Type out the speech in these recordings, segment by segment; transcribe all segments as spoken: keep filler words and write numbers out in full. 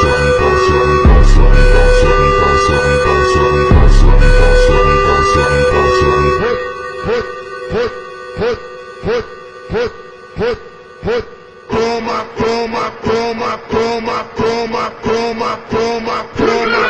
Toma, toma, toma, toma, toma, toma, toma, toma,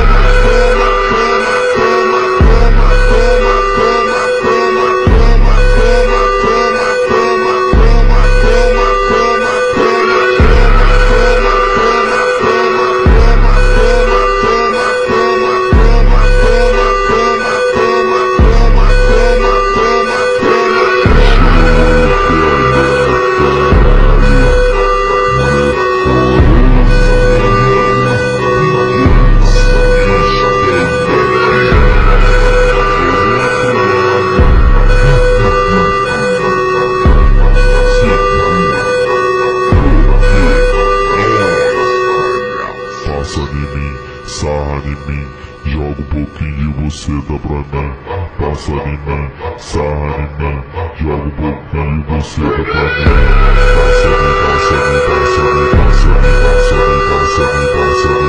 sarra em mim, joga um pouquinho de você dá pra mim. Passa em mim, sarra em mim, joga um pouquinho de você dá pra mim. Passa em mim, passa em mim, passa em mim, passa em mim, passa em mim, passa em mim, passa em mim.